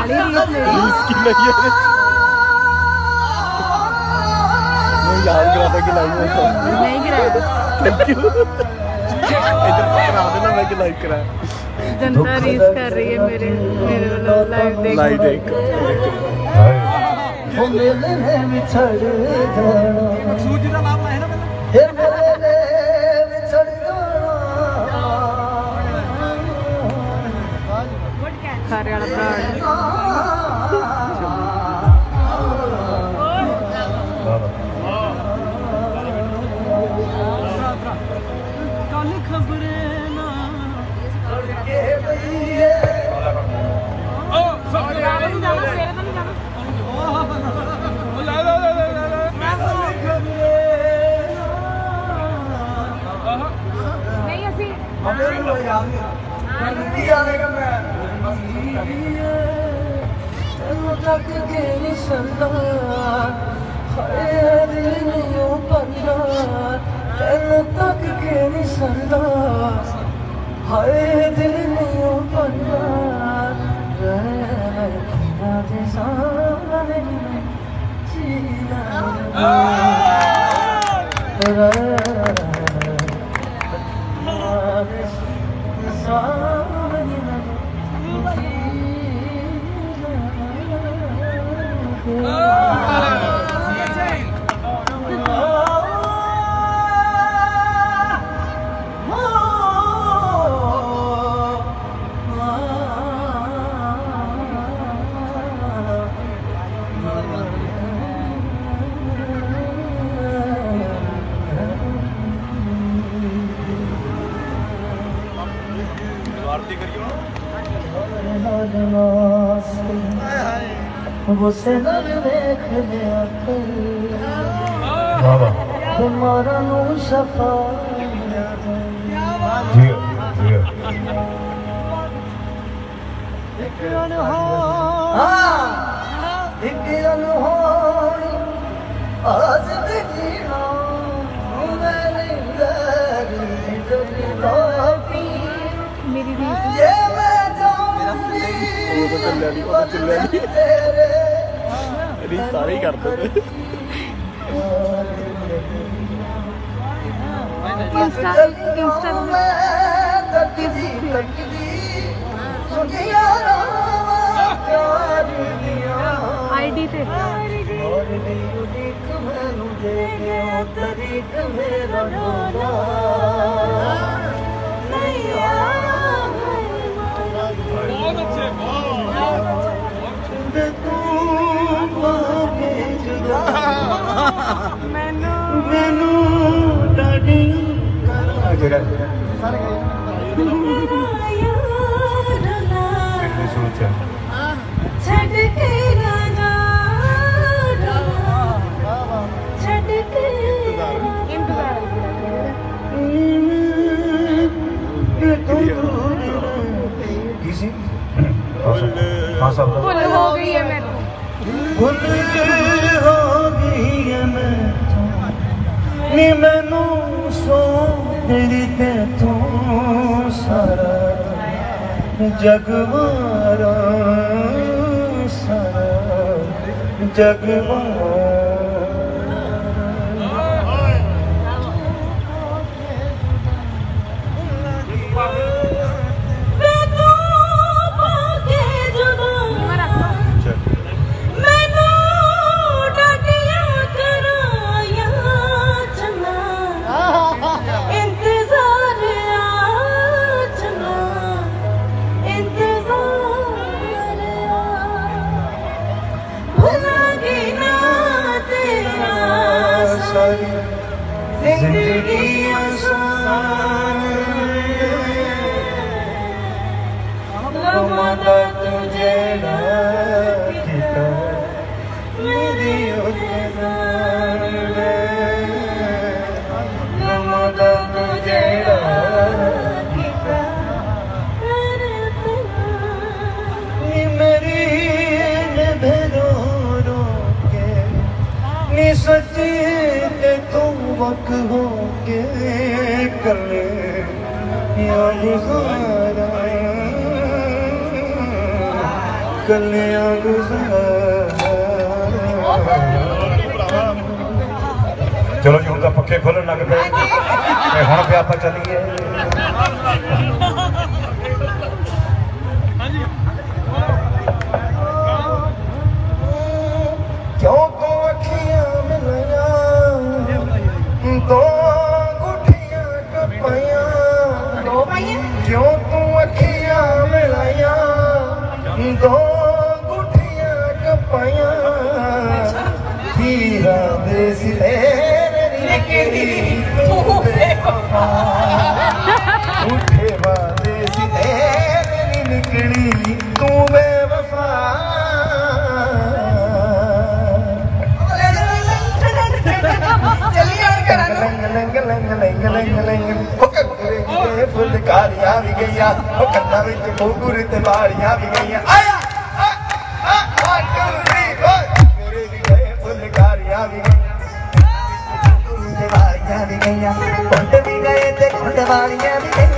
बाली रीत मेरी इसकी नहीं है मैं याद कराता कि लाइव में नहीं गिराया थैंक यू इधर करा देना मैं कि लाइव कराया जनता रीस कर रही है मेरे लाइव देख वो मेले में बिछड़ जाना सूजी का नाम है ना मेले में बिछड़ जाना खारे वाला ब्रांड काली खबरें ना के तक के निसंदा दिल नहीं पन्ना तक के निसंदा हाय दिल नहीं पन्ना रखना दे सामने जीना वो से देख लिया तुम्हारा नू शफा एक अनहोनी आज जीना मैंने मेरी रीस सारे ही करते थे आईडी थे बहुत अच्छे मैनू डाडी छड़ के राजा छड़ के किसी भूल हो गई है मैं भूल हो गई है मैं नी मैनू सो तेरी ते तू सारा जगवारा सारा जगवारा जिंदगी आसान मदा तुझे मेरी मदा तुझे मेरी भेदो रो के नी सच्ची वक हो के कले या गुजारा कलियां गुज़ारा चलो जी उनका पक्के खोलन लग पे हुण पे आप चलिए क्यों को अखियां मिलिया दो गुठियां कपाया क्यों तू अखियां मिलाया दो गुठियां कपाया हीरा दे सिले उठे वादे सिले निकली तू बेवफा फुलकारियां भी गई कन्ना विच घुंघरू ते बाड़ियां भी गई आया मेरे भी गए फुलकारियां भी गई बाड़ियां भी गई कुंड भी गए ते कुंड वालियां भी गई